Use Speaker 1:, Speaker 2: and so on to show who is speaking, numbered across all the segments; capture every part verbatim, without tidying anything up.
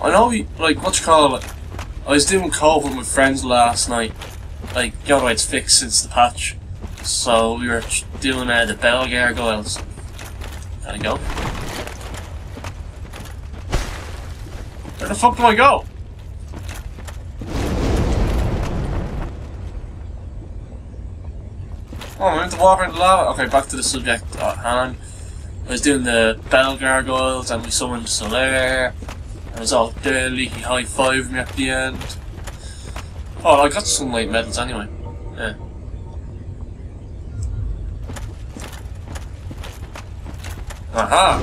Speaker 1: I know, we, like, what you call it? I was doing COVID with friends last night. Like, you know, it's fixed since the patch. So we were doing uh, the bell gargoyles. Can I go? Where the fuck do I go? Oh, I meant to walk around the lava. Okay, back to the subject at hand. I was doing the bell gargoyles and we summoned Solaire. I was all deadly, he high-fived me at the end. Oh, I got sunlight medals anyway. Yeah. Aha!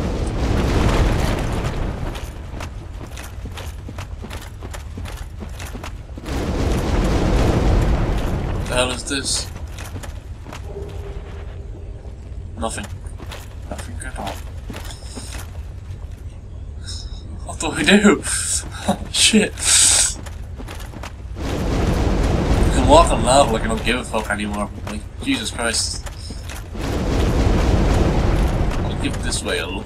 Speaker 1: What the hell is this? Nothing. Nothing at all. What do I do? Oh, shit. I can walk on lava like I don't give a fuck anymore. Like, Jesus Christ. I'll give it this way a look.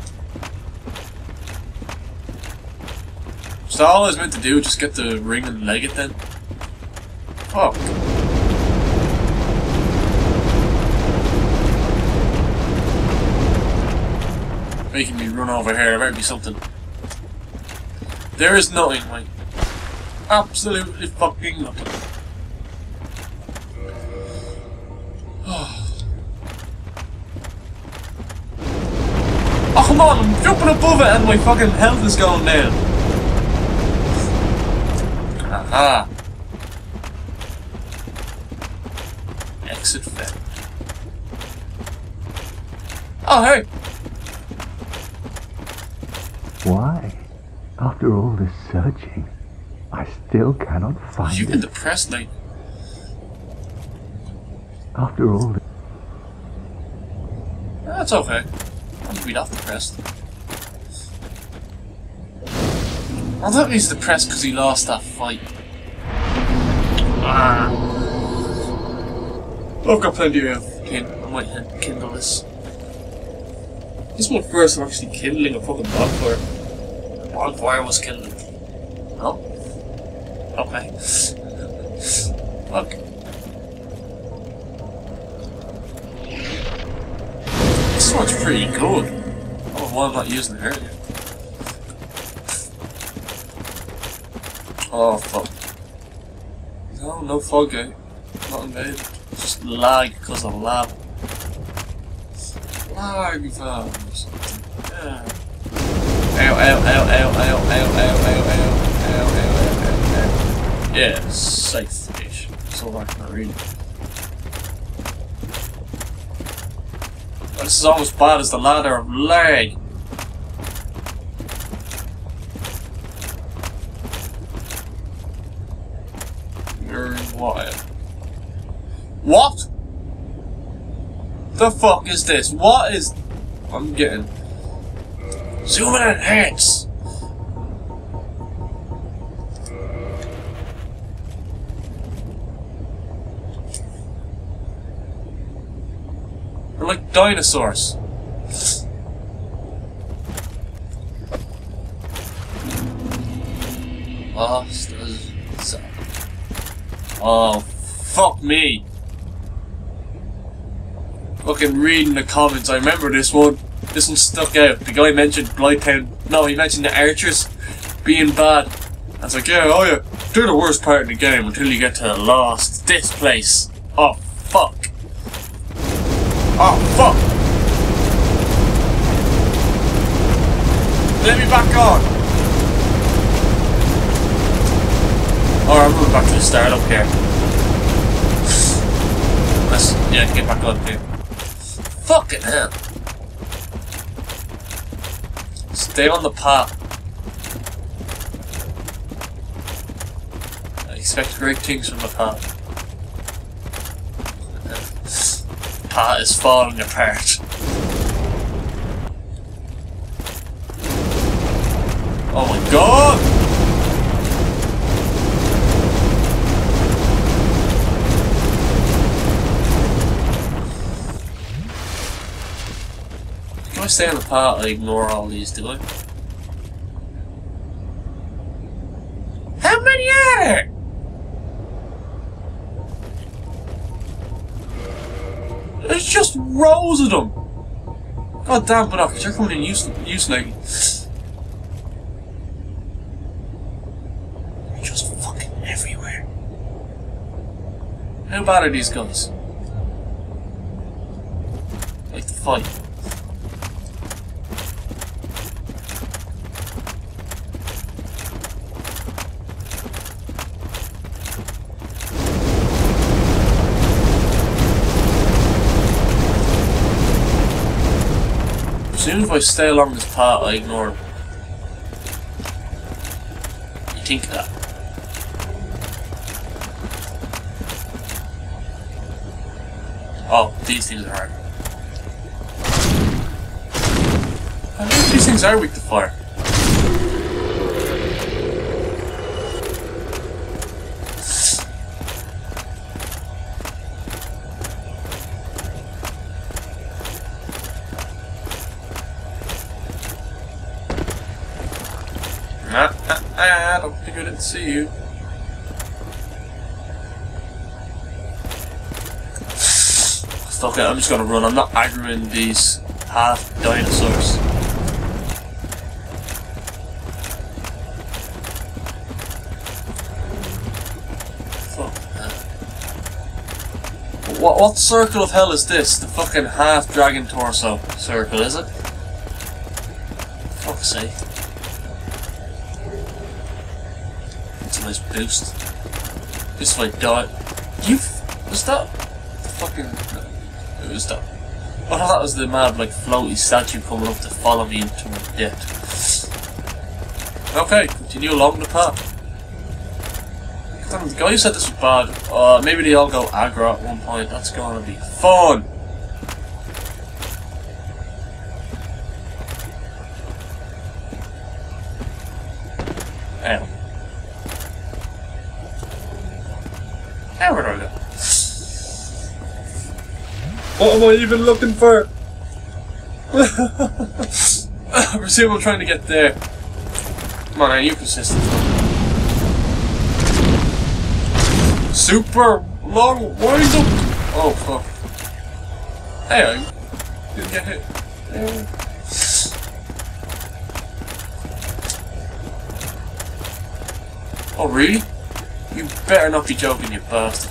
Speaker 1: Is that all I was meant to do? Just get the ring and leg it then? Fuck. Making me run over here, there better be something. There is nothing, like, absolutely fucking nothing. Oh come on, I'm jumping above it and my fucking health is going down. Aha. Exit vent. Oh hey!
Speaker 2: Why? After all this searching, I still cannot find
Speaker 1: You've
Speaker 2: it.
Speaker 1: been depressed, mate.
Speaker 2: After all this...
Speaker 1: That's okay. I'm be not depressed. I thought he was depressed because he lost that fight. Ah. I've got plenty of kin. I might kindle this. This is my first time actually kindling a fucking bonfire. Bonfire was kindled. No? Okay. Fuck. This one's pretty good. I don't know why I'm not using it earlier. Oh fuck. No, no fog out. Not invaded. Just lag because of lava. Lag fam or something. Yeah. Ow, ow, ow, ow, ow, ow, ow, ow, ow, ow, ow, ow, ow, ow. Yeah, safe-ish. So hard to read. Oh, this is almost bad as the ladder of lag. You're what? What? The fuck is this? What is... I'm getting... Zoom and enhance! They're like dinosaurs. Lost as... Oh, fuck me. Fucking reading the comments, I remember this one. This one stuck out. The guy mentioned Blighttown. No, he mentioned the archers being bad. I was like, yeah, oh yeah, they're the worst part of the game until you get to Lost. This place. Oh, fuck. Oh, fuck. Let me back on. Alright, I'm moving back to the start up here. Let's, yeah, get back up here. Fucking hell. Stay on the path. I expect great things from the path. The path is falling apart. Oh my god! If I stay on the path, I ignore all these, do I? Where? There's just rows of them. God damn, binoculars, you're coming in use, use lately. They're just fucking everywhere. How bad are these guys? Like the fight. As soon as I stay along this path, I ignore them. You think that? Oh, these things are hard. I think these things are weak to fire. Ah, ah, ah, I don't think I didn't see you. Fuck it, I'm just gonna run. I'm not aggroing these half dinosaurs. Fuck that. What, what circle of hell is this? The fucking half dragon torso circle, is it? Fuck's sake. Nice boost. Just if I die. You. Was that. The fucking. Who was that? I thought that was the mad, like, floaty statue coming up to follow me into my death. Okay, continue along the path. Damn, the guy who said this was bad. Uh, maybe they all go aggro at one point. That's gonna be fun. Ow. Now where do I go? What am I even looking for? I presume I'm trying to get there. Come on, are you consistent? Super long wind up! Oh fuck. Hey, I didn't get hit. Yeah. Oh really? You better not be joking, you bastard.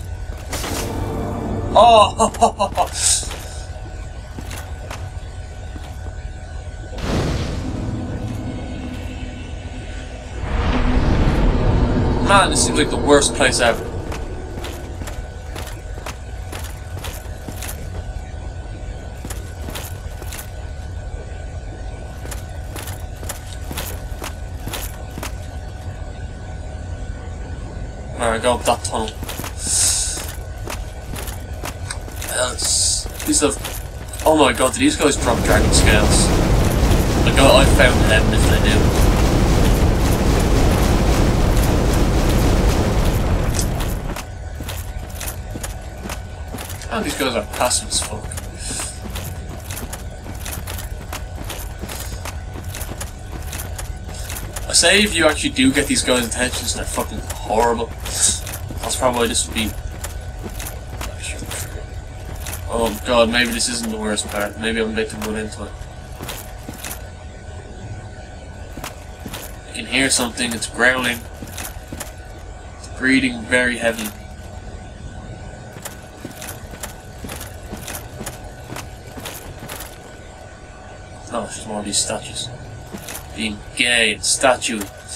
Speaker 1: Oh! Man, this seems like the worst place ever. Alright, go up that tunnel. Else, these have. Oh my god, do these guys drop dragon scales? Like, I, I found heaven if they do. Oh, these guys are passive as fuck. I say if you actually do get these guys' attentions, they're fucking horrible. That's probably why this would be. Oh god, maybe this isn't the worst part. Maybe I'm about to run into it. I can hear something, it's growling. It's breathing very heavily. No, it's just one of these statues. Being gay and statue.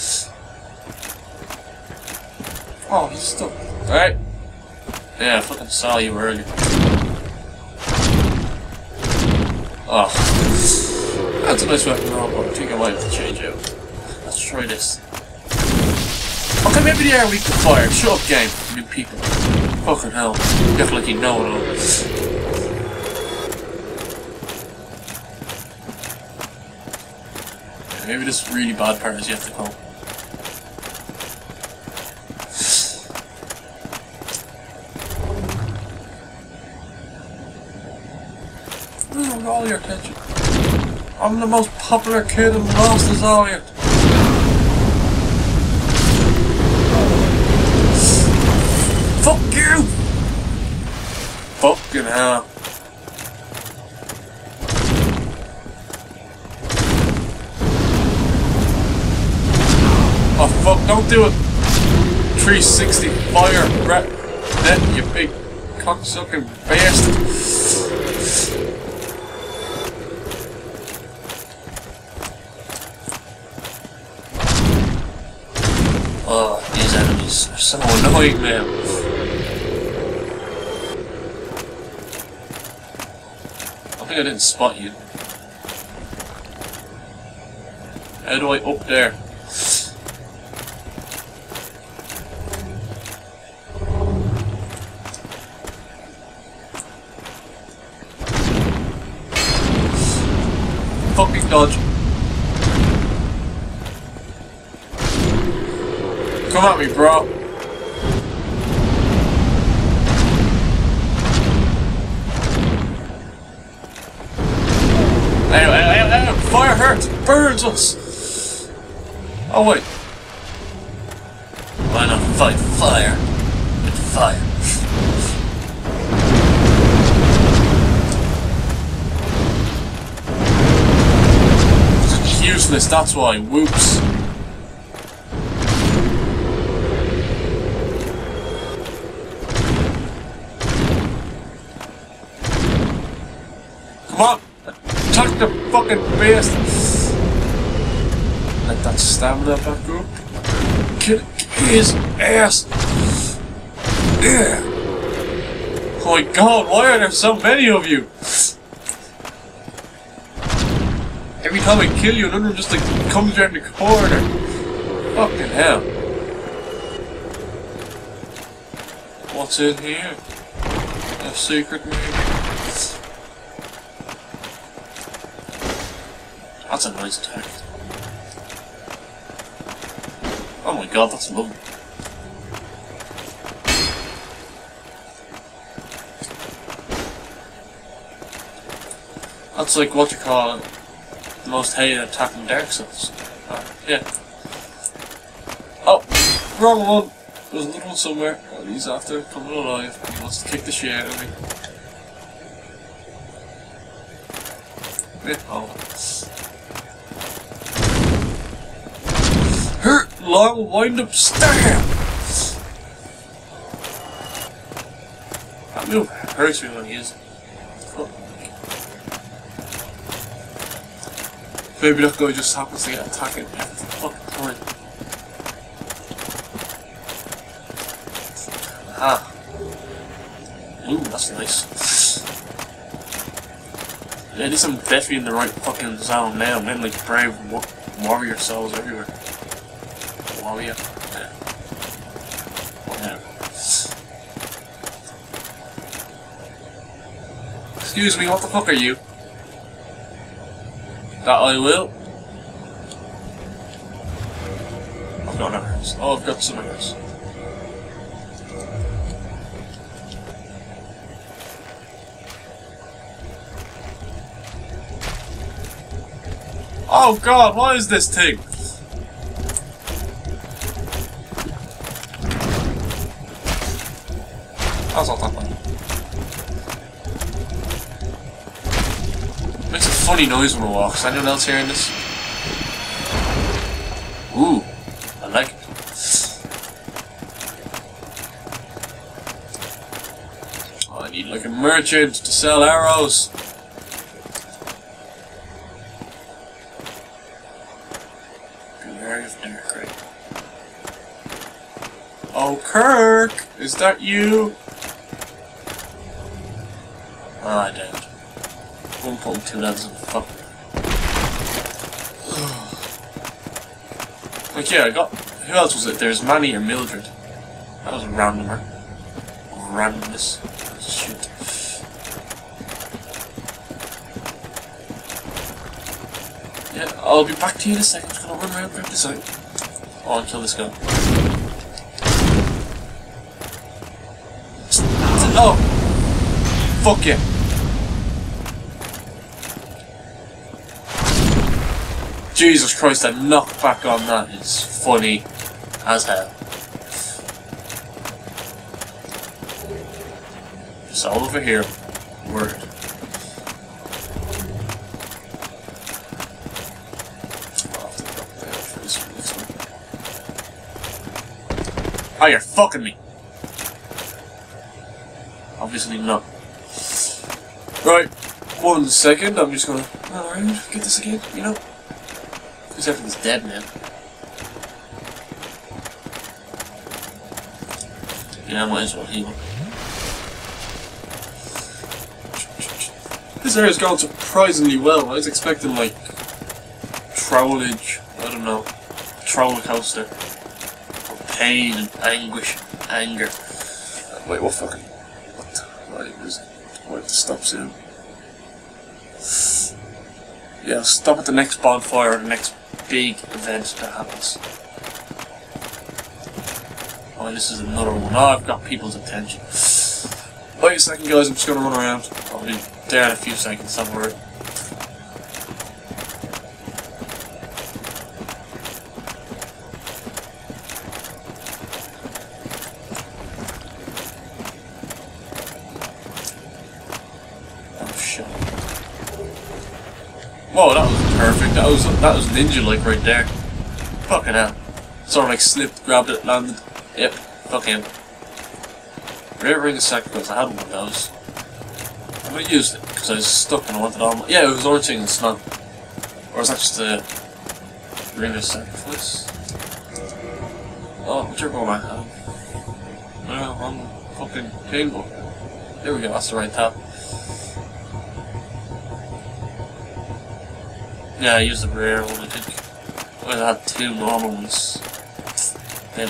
Speaker 1: Oh, he's stuck. Alright. Yeah, I fucking saw you earlier. Oh. That's a nice weapon, but I think I might have to change out. Let's try this. Okay, maybe they are weak to fire. Shut up, game. New people. Fucking hell. You act like you know it all. Maybe this really bad part is yet to come. Oh, all your attention. I'm the most popular kid in Lost Izalith. Fuck you! Fucking hell. Oh fuck, don't do it! three sixty fire, Brett. Then you big cocksucking bastard. Oh, these enemies are so annoying, man. I think I didn't spot you. How do I up there? Fucking dodge. Come at me, bro. Ow, ow, ow, ow. Fire hurts. Burns us. Oh, wait. Why not fight fire with fire? Useless, that's why. Whoops. Come on! Attack the fucking beast! Let that stamina back up. Kill his ass! Yeah. Oh my god, why are there so many of you? Every time I kill you, another one just like comes around the corner. Fucking hell. What's in here? A secret maybe? That's a nice attack. Oh my god, that's lovely. That's like what you call it. The most hated attack in Dark Souls. Uh, yeah. Oh, wrong one. There's another one somewhere. Oh, he's after coming alive. He wants to kick the shit out of me. Yeah. Oh. Hurt, long wind up stab. That move hurts me when he is. Oh. Maybe that guy just happens to get attacked at the fucking time. Ah. Ooh, that's nice. Yeah, at least I'm definitely in the right fucking zone now. I'm getting like brave wa warrior souls everywhere. Warrior? Yeah. Whatever. Excuse me, what the fuck are you? That I will. I've got arrows. Oh, I've got some arrows. Oh god, what is this thing? That's not that bad. Makes a funny noise when it walks. Anyone else hearing this? Ooh, I like it. Oh, I need like a merchant to sell arrows. Oh, Kirk! Is that you? Oh, I don't. one point two levels of fuck. Like, yeah, I got. Who else was it? There's Manny or Mildred. That was a randomer. Randomness. Shit. Yeah, I'll be back to you in a second. I'm just gonna run around and grab this out. Oh, and kill this guy. Oh! Fuck yeah. Jesus Christ, that knockback on that is funny as hell. Soul over here. Word. Oh, you're fucking me. Obviously not. Right, one second, I'm just gonna... Alright, get this again, you know? Because everything's dead now. Yeah, I might as well heal. This area's going surprisingly well. I was expecting, like, trollage, I don't know, troller coaster. Of pain and anguish, anger. Wait, what fucking... What the... Right, is it? I have to stop soon. Yeah, I'll stop at the next bonfire or the next big event that happens. Oh, this is another one. Oh, I've got people's attention. Wait a second, guys, I'm just gonna run around. I'll be there in a few seconds, don't worry. Whoa, that was perfect. That was that was ninja-like right there. Fucking hell. Sort of like slipped, grabbed it, landed. Yep, fuck him. Rare Ring of Sacrifice, I had one of those. I might have used it because I was stuck and I wanted all my... Yeah, it was orange and snow. Or was that just a Ring of Sacrifice? Oh, whichever one I have. No, I'm fucking painful. There we go, that's the right tab. Yeah, I used the rare one, I think. I had two normal ones. Then.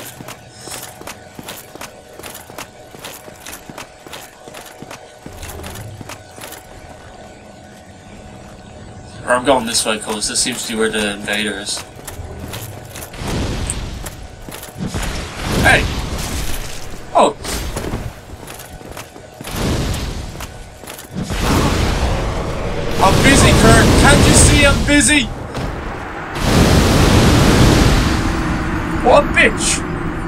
Speaker 1: Or I'm going this way because this seems to be where the invader is. Hey! Oh! I'm busy, Kurt! Can't you see I'm busy? What a bitch!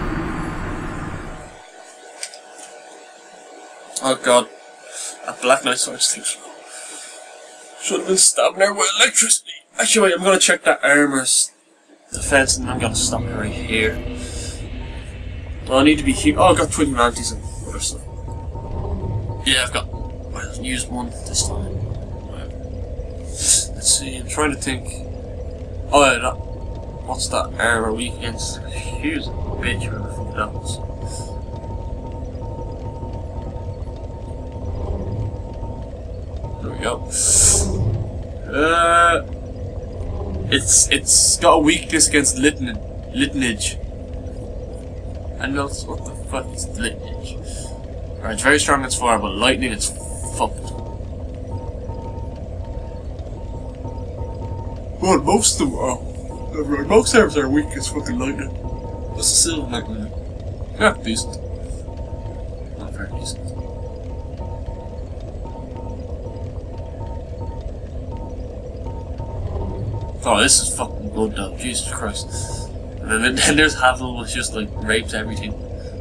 Speaker 1: Oh god. That black light source too slow. Should have been stabbing her with electricity. Actually, I'm gonna check that armor's defense and I'm gonna stop it right here. Well, I need to be here. Oh, I've got twin mantis and other stuff. Yeah, I've got. I'll use one this time. Let's see, I'm trying to think. Oh, yeah, that. What's that armor weak against? Here's a bitch, whoever the fuck that was. There we go. Uh, it's it's got a weakness against litn litinage. And else, what the fuck is litinage? Alright, it's very strong against fire, but lightning it's fucked. Well, most of them are. Right, most servers are weak as fucking lightning. What's the silver lightning? Yeah, decent. Not very decent. Oh, this is fucking good though, Jesus Christ. And then, then there's Havel, which just like rapes everything.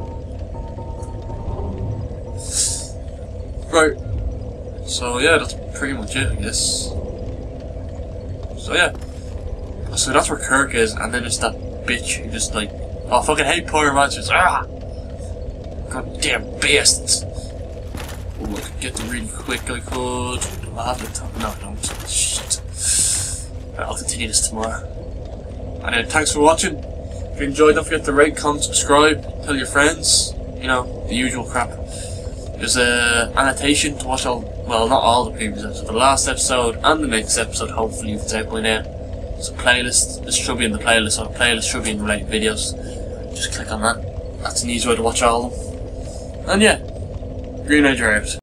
Speaker 1: Right. So yeah, that's pretty much it, I guess. So yeah. So that's where Kirk is, and then there's that bitch who just like, oh, I fucking hate pyromancers. Ah! Goddamn bastards. Oh, I could get them really quick, I could. Do I have the time? No, I don't. Shit. I'll continue this tomorrow. Anyway, thanks for watching. If you enjoyed, don't forget to rate, comment, subscribe, tell your friends. You know, the usual crap. There's a annotation to watch all, well, not all the previous episodes, the last episode and the next episode, hopefully, if it's out by now. It's a playlist. This should be in the playlist, so the playlist should be in related videos. Just click on that. That's an easy way to watch all of them. And yeah, Green Ranger out.